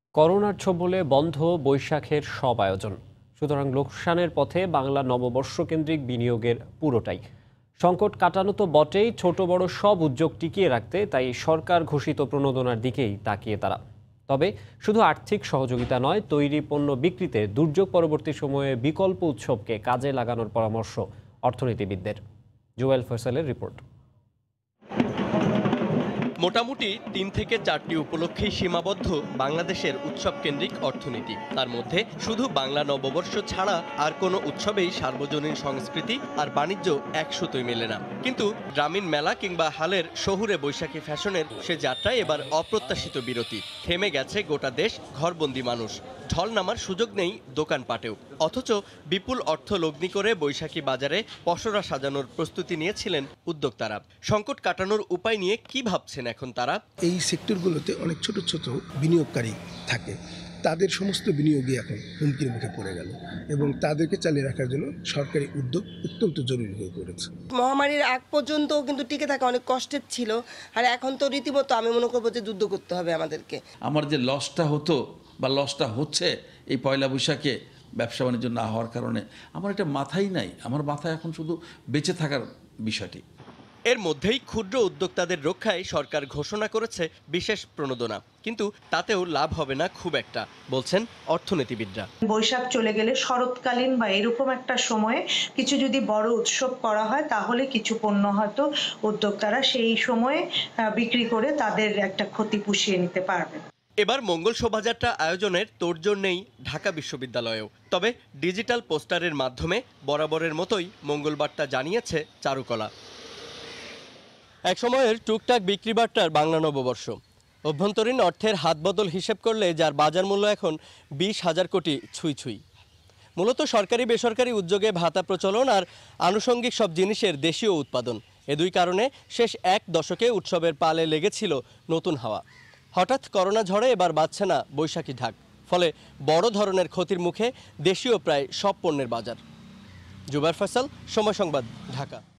করোনার ছোবলে বন্ধ বৈশাখের সব আয়োজন। সুতরাং লোকসানের পথে বাংলা নববর্ষ কেন্দ্রিক বিনিয়োগের পুরোটাই। সংকট কাটানো তো বটেই, ছোট বড় সব উদ্যোগ টিকিয়ে রাখতে তাই সরকার ঘোষিত প্রণোদনার দিকেই তাকিয়ে তারা। তবে শুধু আর্থিক সহযোগিতা নয়, তৈরি পণ্য বিক্রিতে দুর্যোগ পরবর্তী সময়ে বিকল্প উৎসবকে কাজে লাগানোর পরামর্শ অর্থনীতিবিদদের। জুয়েল ফয়সালের রিপোর্ট। মোটামুটি ৩ থেকে ৪টি উপলক্ষেই সীমাবদ্ধ বাংলাদেশের উৎসব কেন্দ্রিক অর্থনীতি। তার মধ্যে শুধু বাংলা নববর্ষ ছাড়া আর কোনো উৎসবেই সার্বজনীন সংস্কৃতি আর বাণিজ্য এক সুতোয় মেলে না। কিন্তু গ্রামীণ মেলা কিংবা হালের শহুরে বৈশাখী ফ্যাশনের সে যাত্রায় এবার অপ্রত্যাশিত বিরতি। থেমে গেছে গোটা দেশ, ঘরবন্দি মানুষ, ঢল নামার সুযোগ নেই দোকানপাটেও। অথচ বিপুল অর্থ লগ্নি করে বৈশাখী বাজারে পসরা সাজানোর প্রস্তুতি নিয়েছিলেন উদ্যোক্তারা। সংকট কাটানোর উপায় নিয়ে কি ভাবছেন এখন তারা? এই সেক্টরগুলোতে অনেক ছোট ছোট বিনিয়োগকারী থাকে, তাদের সমস্ত বিনিয়োগই এখন হুমকির মুখে পড়ে গেল এবং তাদেরকে চালিয়ে রাখার জন্য সরকারি উদ্যোগ অত্যন্ত জরুরি হয়ে পড়েছে। মহামারীর আগ পর্যন্ত কিন্তু টিকে থাকা অনেক কষ্টের ছিল, আর এখন তো রীতিমতো আমি মনে করবো যে যুদ্ধ করতে হবে আমাদেরকে। আমার যে লসটা হতো বা লসটা হচ্ছে এই পয়লা বৈশাখে ব্যবসা বাণিজ্য না হওয়ার কারণে, আমার এটা মাথায় নাই। আমার মাথায় এখন শুধু বেঁচে থাকার বিষয়টি। এর মধ্যেই ক্ষুদ্র উদ্যোক্তাদের রক্ষায় সরকার ঘোষণা করেছে বিশেষ প্রণোদনা, কিন্তু তাতেও লাভ হবে না খুব একটা, বলছেন অর্থনীতিবিদরা। বৈশাখ চলে গেলে শরৎকালীন বা এরকম একটা সময়ে কিছু যদি বড় উৎসব করা হয়, তাহলে কিছু পণ্য হয়তো উদ্যোক্তারা সেই সময়ে বিক্রি করে তাদের একটা ক্ষতি পুষিয়ে নিতে পারবে। এবার মঙ্গল শোভাযাত্রা আয়োজনের তোড়জোড় নেই ঢাকা বিশ্ববিদ্যালয়েও। তবে ডিজিটাল পোস্টারের মাধ্যমে বরাবরের মতোই মঙ্গলবার্তা জানিয়েছে চারুকলা। এক সময়ের টুকটাক বিক্রি বার্তার বাংলা নববর্ষ। অভ্যন্তরীণ অর্থের হাতবদল হিসেব করলে যার বাজার মূল্য এখন 20,000 কোটি ছুঁই ছুঁই। মূলত সরকারি বেসরকারি উদ্যোগে ভাতা প্রচলন আর আনুষঙ্গিক সব জিনিসের দেশীয় উৎপাদন, এ দুই কারণে শেষ এক দশকে উৎসবের পালে লেগেছিল নতুন হাওয়া। হঠাৎ করোনা ঝড়ে এবার বাজছে না বৈশাখী ঢাক, ফলে বড় ধরনের ক্ষতির মুখে দেশীয় প্রায় সব পণ্যের বাজার। জুবায়ের ফয়সাল, সময় সংবাদ, ঢাকা।